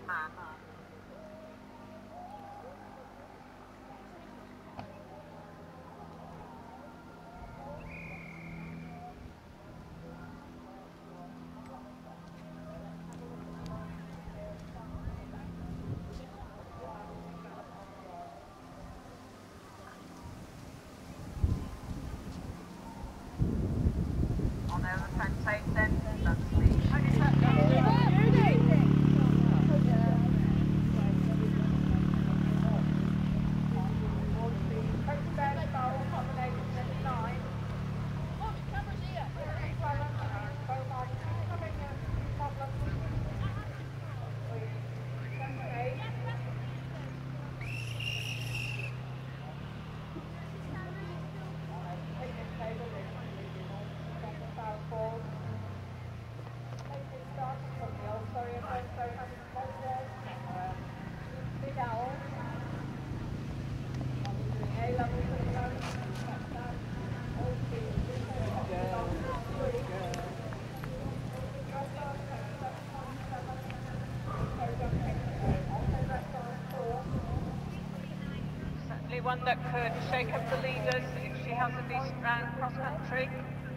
man. On over fence 8 then, that's certainly one that could shake up the leaders if she has a decent round cross country.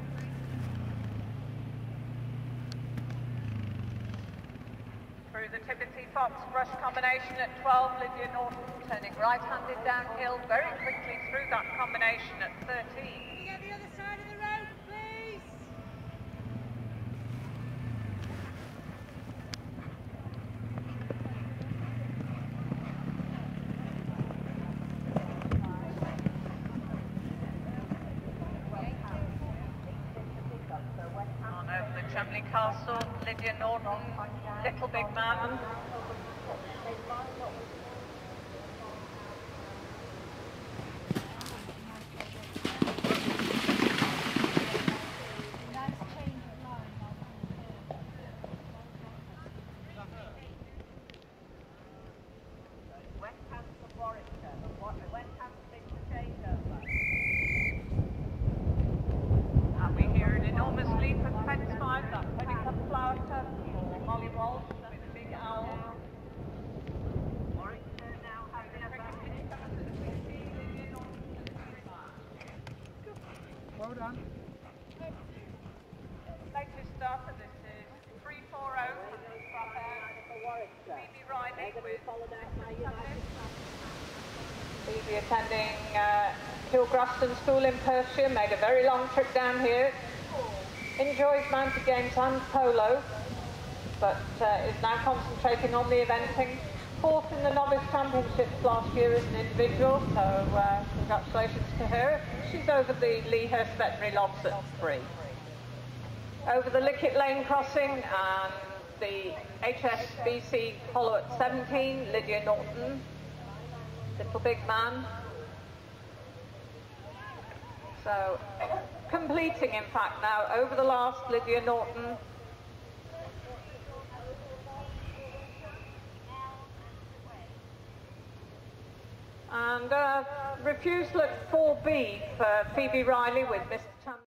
Through the Timothy Fox brush combination at 12, Lydia Norton turning right-handed downhill very quickly through that combination at 13. Can you get the other side of the road, please? On over the Cholmondeley Castle, Lydia Norton, little big man. And we hear an enormous leap of fence 5, that Petticoat flower tub for Molly Walsh with a big owl. Warwickshire now has the Well done. latest starter, this is 340 from Phoebe Riley with Phoebe attending Kilgraston School in Perthshire, made a very long trip down here. Enjoys mounted games and polo, but is now concentrating on the eventing. 4th in the Novice Championships last year as an individual, so congratulations to her. She's over the Lea Hurst Veterinary Lofts at 3. Over the Lickett Lane crossing and the HSBC Hollow at 17, Lydia Norton, little big man. So, completing in fact now over the last, Lydia Norton. And refusal at 4B for Phoebe Riley with Mr. Chan.